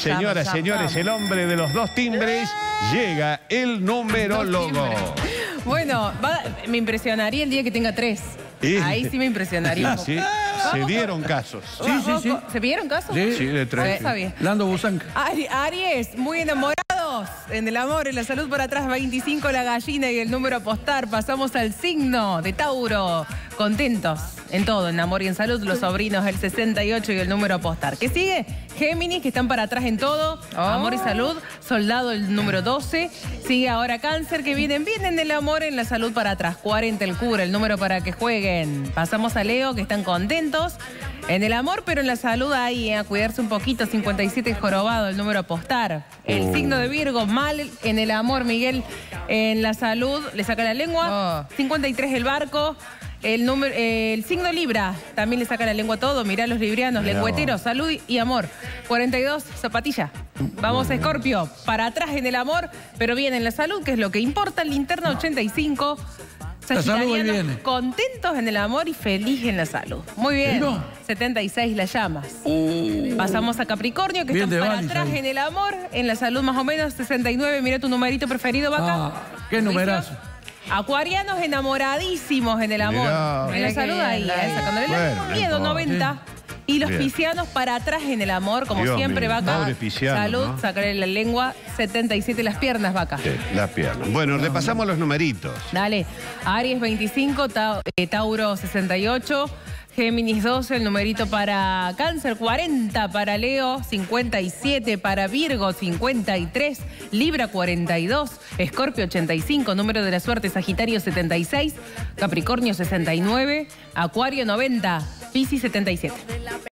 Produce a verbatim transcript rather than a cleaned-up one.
Señoras, Llama, señores, llama. el hombre de los dos timbres, llega el numerólogo. Bueno, va- me impresionaría el día que tenga tres. Sí. Ahí sí me impresionaría un poco. Sí, se dieron casos. Sí, sí, sí. ¿Se vieron casos? Sí. Sí, de tres. Está bien. Lando Busanca. Ari- Aries, muy enamorados en el amor, en la salud por atrás, veinticinco la gallina y el número a apostar. Pasamos al signo de Tauro, contentos en todo, en amor y en salud, los sobrinos el sesenta y ocho y el número a apostar. ¿Qué sigue? Géminis, que están para atrás en todo, amor y salud, soldado el número doce. Sigue ahora Cáncer, que vienen bien en el amor, en la salud para atrás, cuarenta el cura, el número para que jueguen. Pasamos a Leo, que están contentos en el amor, pero en la salud ahí, eh, a cuidarse un poquito, cincuenta y siete el jorobado, el número a apostar. El Oh. signo de Virgo, mal en el amor, Miguel, en la salud, le saca la lengua, cincuenta y tres el barco. El, número, eh, el signo Libra, también le saca la lengua a todo. Mirá los librianos, Mirá lengüeteros, vos. salud y amor. cuarenta y dos, zapatilla. Vamos a Escorpio, para atrás en el amor, pero bien en la salud, que es lo que importa. Linterna ochenta y cinco. La salud hoy Sagitarianos, viene. contentos en el amor y feliz en la salud. Muy bien. ¿Vino? setenta y seis las llamas. Uh, Pasamos a Capricornio, que Bien están de para Balis atrás ahí. en el amor, en la salud más o menos, sesenta y nueve. Mira tu numerito preferido, Vaca. Ah, qué ¿Juicio? numerazo. Acuarianos enamoradísimos en el amor. Mirá. En la Mirá salud qué ahí, bien, eh, sacándole la Bueno, miedo, no importa. noventa. Y los Bien. piscianos para atrás en el amor, como Dios siempre, mío, Vaca. pobre pisciano, Salud, ¿no? sacarle la lengua, setenta y siete las piernas, Vaca. Sí, las piernas. Bueno, repasamos los numeritos. Dale, Aries veinticinco, Ta- eh, Tauro sesenta y ocho, Géminis doce, el numerito para Cáncer, cuarenta para Leo, cincuenta y siete para Virgo, cincuenta y tres, Libra cuarenta y dos, Escorpio ochenta y cinco, número de la suerte Sagitario setenta y seis, Capricornio sesenta y nueve, Acuario noventa, Piscis setenta y siete.